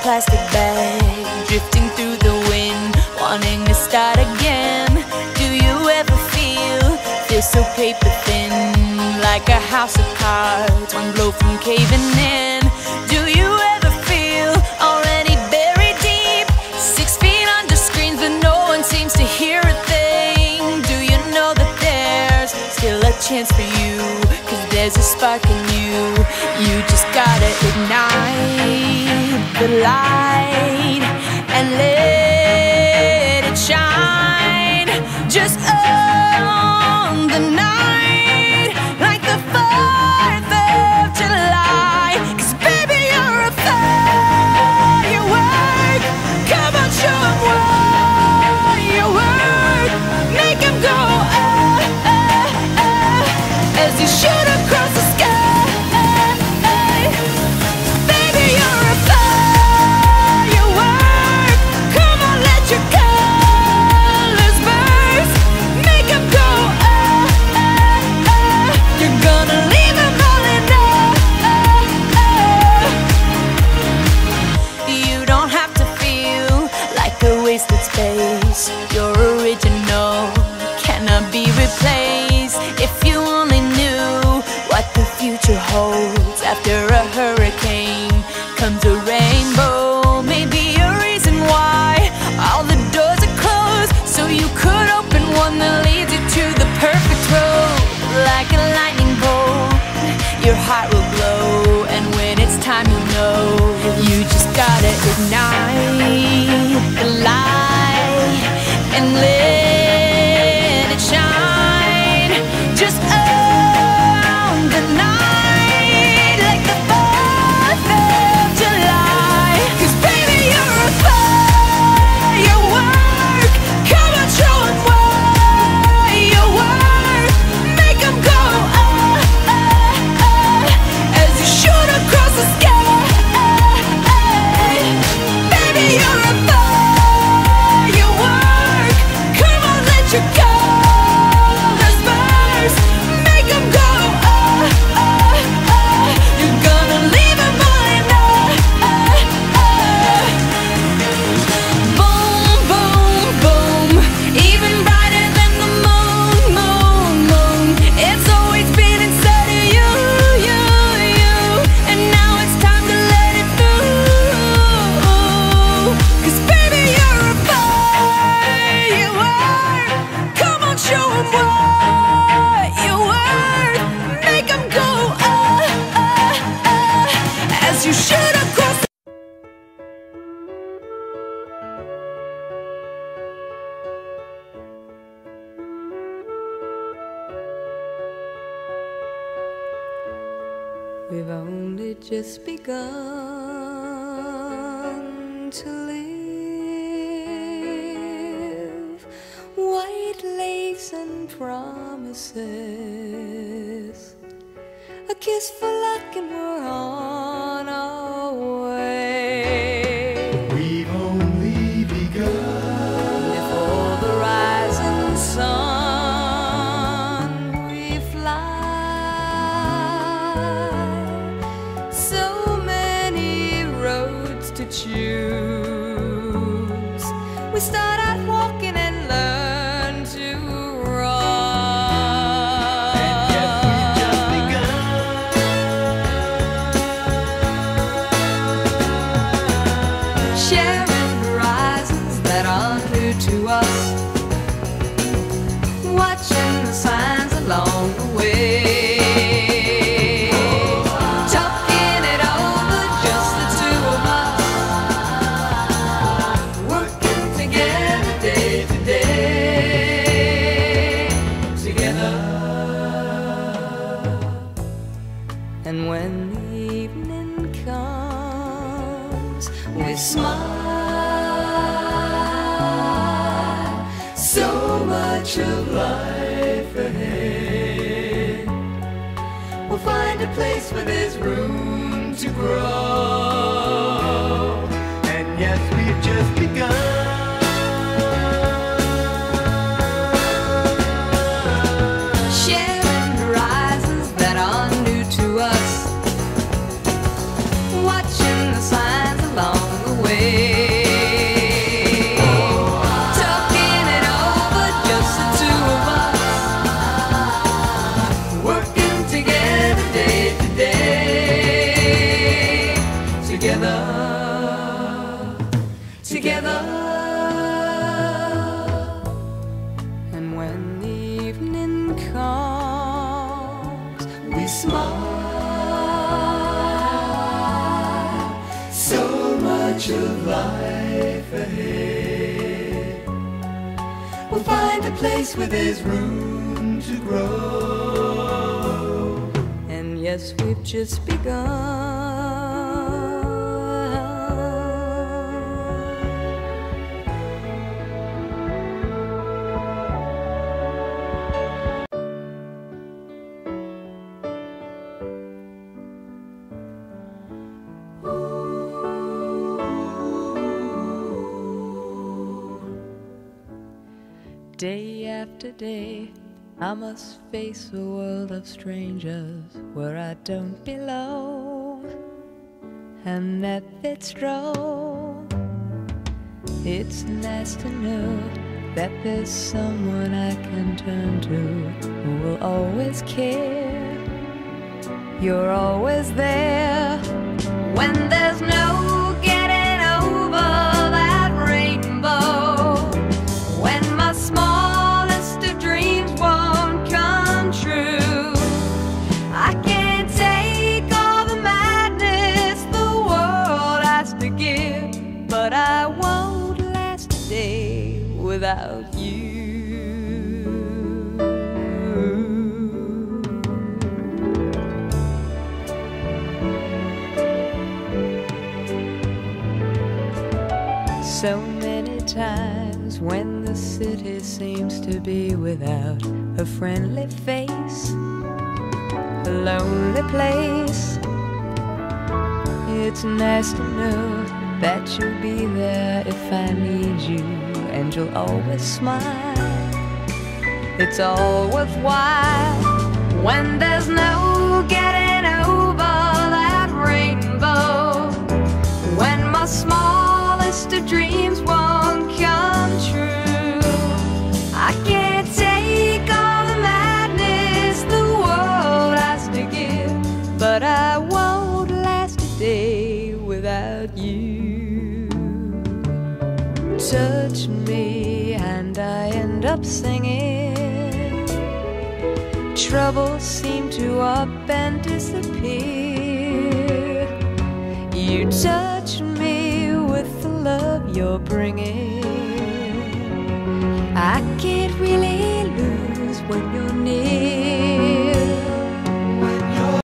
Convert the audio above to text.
plastic bag, drifting through the wind, wanting to start again. Do you ever feel so paper thin, like a house of cards, one blow from caving in? Do you ever feel already buried deep, 6 feet under screens, but no one seems to hear a thing? Do you know that there's still a chance for you, 'cause there's a spark in you? You just gotta ignite the light and let it shine. Just on the night, like the 4th of July. 'Cause baby, you're a firework. Come on, show 'em what you work. Make 'em go as you shoot across the sky. Baby, you're a firework. Come on, let your colors burst. Make 'em go you're gonna leave 'em all in You don't have to feel like a wasted space. You're original, cannot be replaced. If you only knew what the future holds. After a hurricane comes a rainbow. Maybe a reason why all the doors are closed, so you could open one that leads you to the perfect road. Like a lightning bolt, your heart will glow, and when it's time you'll know. You just gotta ignite the light and let it shine. Just on the night, like the 4th of July. 'Cause baby, you're a firework. Come on, show 'em what you work. Make 'em go as you shoot across the sky. Baby, you're a firework. Come on, let your colors burst. Make 'em go you're gonna leave 'em all in Boom, boom, boom. Even brighter than the moon, moon, moon. It's always been inside of you, you, you. And now it's time to let it through. 'Cause baby, you're a firework. Come on, show 'em what you worth. Make 'em go as you shoot across. We've only just begun to live. White lace and promises, a kiss for luck, and we're on our way. We've only begun. Before the rising sun, we fly. So many roads to choose. We start out walking and learn to run. And yet we've just begun. Sharing horizons that are new to us, watching the signs along the way. Talking it over, just the two of us, working together day to day, together. And when the evening comes, we smile. So much of life ahead. We'll find a place where there's room to grow. And yes, we've just begun. Sharing horizons that are new to us, watching the signs along the way. much of life ahead. We'll find a place where there's room to grow. And yes, we've just begun. Day after day, I must face a world of strangers where I don't belong, and that it's wrong. It's nice to know that there's someone I can turn to who will always care. You're always there when there's no getting over that rainbow. When my smallest of dreams won't come true, I can't take all the madness the world has to give, but I won't last a day without you. So many times when the city seems to be without a friendly face, a lonely place, it's nice to know that you'll be there if I need you, and you'll always smile. It's all worthwhile when there's no getting over that rainbow. When my smallest of dreams won't come true, I can't take all the madness the world has to give, but I won't last a day without you. Touch me and I end up singing. Troubles seem to up and disappear. You touch me with the love you're bringing. I can't really lose when you're near.